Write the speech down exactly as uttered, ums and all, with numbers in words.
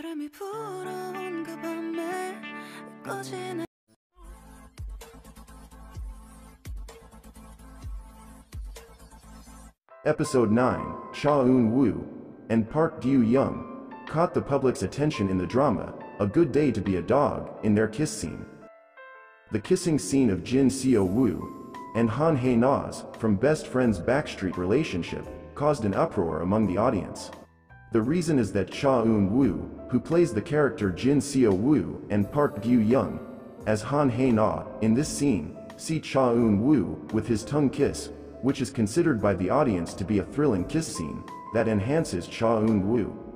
바람이 불어온 그 밤에 꺼지는 Episode nine, Cha Eun-woo and Park Gyu-young caught the public's attention in the drama A Good Day to Be a Dog in their kiss scene. The kissing scene of Jin Seo-woo and Han Hae-na's from best friends backstreet relationship caused an uproar among the audience. The reason is that Cha Eun-woo, who plays the character Jin Seo-woo, and Park Gyu-young as Han Hae-na in this scene, see Cha Eun-woo with his tongue kiss, which is considered by the audience to be a thrilling kiss scene that enhances Cha Eun-woo.